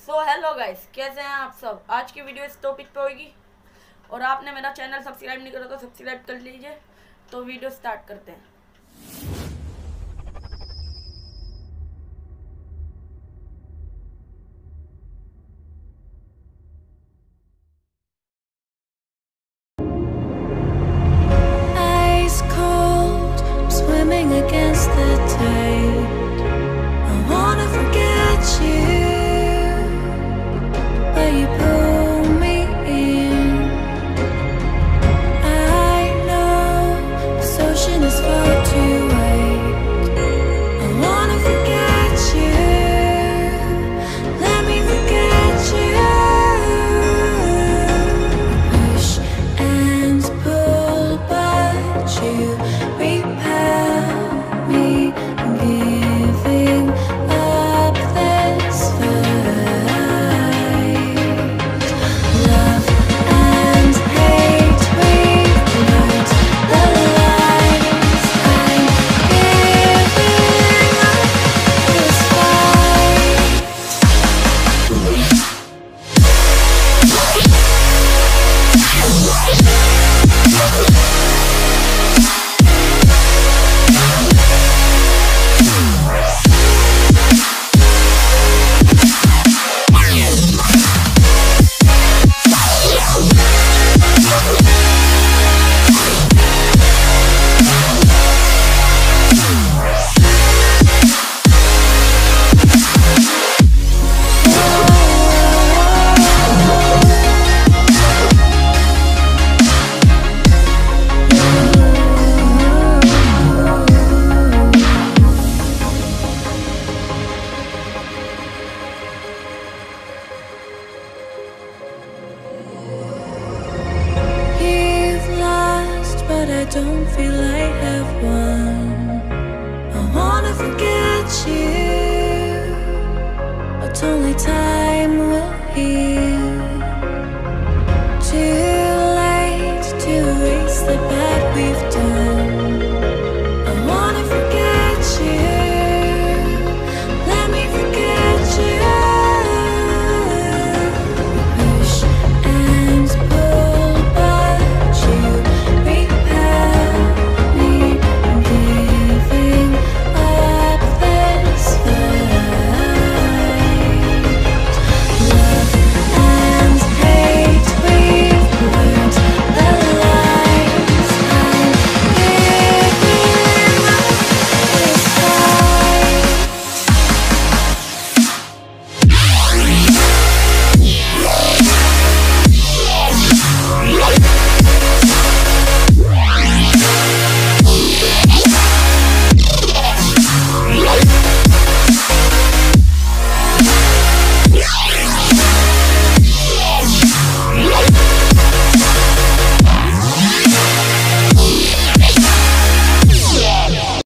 Hello guys, कैसे हैं आप सब। आज की वीडियो इस टॉपिक पे होगी और आपने मेरा चैनल सब्सक्राइब नहीं करा तो सब्सक्राइब कर लीजिए। तो वीडियो स्टार्ट करते हैं। Ice cold, I'm swimming against the tide. I wanna forget you, but you pull me in. I know this ocean is far too wide. I wanna forget you, let me forget you. Push and pull, but you repel me, giving up this fight. Love and hate, we've learned the lines. I'm giving up this fight. You've lost, but I don't feel I have won. I wanna forget you, but only time will heal.